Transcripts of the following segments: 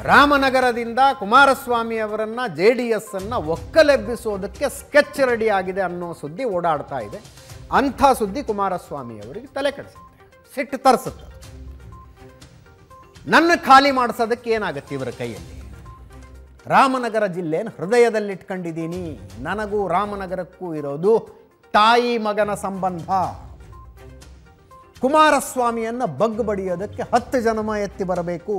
ರಾಮನಗರದಿಂದ ಕುಮಾರಸ್ವಾಮಿ ಅವರನ್ನು JDS ಅನ್ನು ಒಕ್ಕಲೆಬ್ಬಿಸೋದಕ್ಕೆ sketch ready ಆಗಿದೆ ಅನ್ನೋ ಸುದ್ದಿ ಓಡಾಡ್ತಾ ಇದೆ. ಅಂಥ ಸುದ್ದಿ ಕುಮಾರಸ್ವಾಮಿ ಅವರಿಗೆ ತಲೆ ಕೆಡಿಸುತ್ತೆ, ಸಿಟ್ಟು ತರಿಸುತ್ತೆ. ನನ್ನ ಖಾಲಿ ಮಾಡಿಸೋದಕ್ಕೆ ಏನಾಗುತ್ತೆ ಇವರ ಕೈಯಲ್ಲಿ? ರಾಮನಗರ ಜಿಲ್ಲೆಯನ್ನು ಹೃದಯದಲ್ಲಿಟ್ಕೊಂಡಿದ್ದೀನಿ. ನನಗೂ ರಾಮನಗರಕ್ಕೂ ಇರೋದು ತಾಯಿ ಮಗನ ಸಂಬಂಧ. ಕುಮಾರಸ್ವಾಮಿಯನ್ನು ಬಗ್ಗು ಬಡಿಯೋದಕ್ಕೆ 10 ಜನ್ಮ ಎತ್ತಿ ಬರಬೇಕು.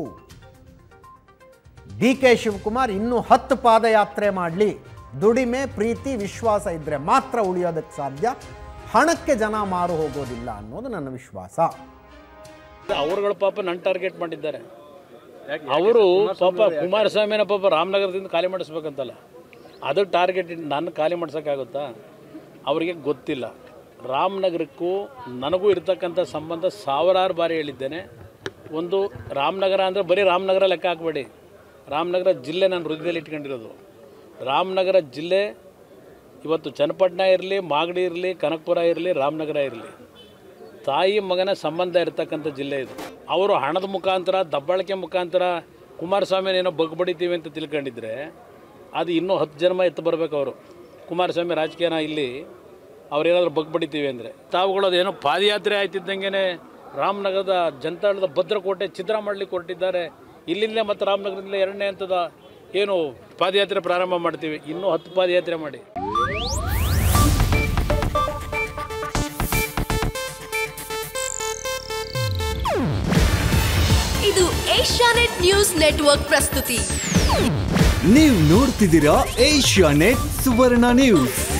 DK ಶಿವಕುಮಾರ್ ಇನ್ನೂ 10 ಪಾದಯಾತ್ರೆ ಮಾಡಲಿ. ದುಡಿಮೆ, ಪ್ರೀತಿ, ವಿಶ್ವಾಸ ಇದ್ದರೆ ಮಾತ್ರ ಉಳಿಯೋದಕ್ಕೆ ಸಾಧ್ಯ. ಹಣಕ್ಕೆ ಜನ ಮಾರು ಹೋಗೋದಿಲ್ಲ ಅನ್ನೋದು ನನ್ನ ವಿಶ್ವಾಸ. ಅವರುಗಳು ಪಾಪ ನನ್ನ ಟಾರ್ಗೆಟ್ ಮಾಡಿದ್ದಾರೆ. ಅವರು ಪಾಪ ಕುಮಾರಸ್ವಾಮಿನ ಪಾಪ ರಾಮನಗರದಿಂದ ಖಾಲಿ ಮಾಡಿಸ್ಬೇಕಂತಲ್ಲ, ಅದು ಟಾರ್ಗೆಟ್. ನನ್ನ ಖಾಲಿ ಮಾಡ್ಸೋಕ್ಕಾಗುತ್ತಾ? ಅವರಿಗೆ ಗೊತ್ತಿಲ್ಲ. ರಾಮನಗರಕ್ಕೂ ನನಗೂ ಇರ್ತಕ್ಕಂಥ ಸಂಬಂಧ ಸಾವಿರಾರು ಬಾರಿ ಹೇಳಿದ್ದೇನೆ. ಒಂದು ರಾಮನಗರ ಅಂದರೆ ಬರೀ ರಾಮನಗರ ಲೆಕ್ಕ ಹಾಕಬೇಡಿ. ರಾಮನಗರ ಜಿಲ್ಲೆ ನಾನು ಹೃದಯದಲ್ಲಿ ಇಟ್ಕೊಂಡಿರೋದು. ರಾಮನಗರ ಜಿಲ್ಲೆ ಇವತ್ತು ಚನ್ನಪಟ್ಟಣ ಇರಲಿ, ಮಾಗಡಿ ಇರಲಿ, ಕನಕಪುರ ಇರಲಿ, ರಾಮನಗರ ಇರಲಿ, ತಾಯಿ ಮಗನ ಸಂಬಂಧ ಇರತಕ್ಕಂಥ ಜಿಲ್ಲೆ ಇದು. ಅವರು ಹಣದ ಮುಖಾಂತರ, ದಬ್ಬಾಳಿಕೆ ಮುಖಾಂತರ ಕುಮಾರಸ್ವಾಮಿನೇನೋ ಬಗ್ಬಡಿತೀವಿ ಅಂತ ತಿಳ್ಕೊಂಡಿದ್ರೆ ಅದು ಇನ್ನೂ 10 ಜನ್ಮ ಎತ್ತು ಬರಬೇಕು. ಅವರು ಕುಮಾರಸ್ವಾಮಿ ರಾಜಕೀಯನ ಇಲ್ಲಿ ಅವರೇನಾದರೂ ಬಗ್ಬಡಿತೀವಿ ಅಂದರೆ ತಾವುಗಳು ಅದೇನೋ ಪಾದಯಾತ್ರೆ ಆಯ್ತಿದ್ದಂಗೆ ರಾಮನಗರದ ಜನತಾಳದ ಭದ್ರಕೋಟೆ ಛಿದ್ರ ಮಾಡಲಿಕ್ಕೆ ಹೊರಟಿದ್ದಾರೆ. ಇಲ್ಲಿಂದಲೇ ಮತ್ತು ರಾಮನಗರದಿಂದಲೇ 2ನೇ ಹಂತದ ಏನು ಪಾದಯಾತ್ರೆ ಪ್ರಾರಂಭ ಮಾಡ್ತೀವಿ. ಇನ್ನೂ 10 ಪಾದಯಾತ್ರೆ ಮಾಡಿ. ಇದು ಏಷ್ಯಾನೆಟ್ ನ್ಯೂಸ್ ನೆಟ್ವರ್ಕ್ ಪ್ರಸ್ತುತಿ. ನೀವು ನೋಡ್ತಿದ್ದೀರಾ ಏಷ್ಯಾನೆಟ್ ಸುವರ್ಣ ನ್ಯೂಸ್.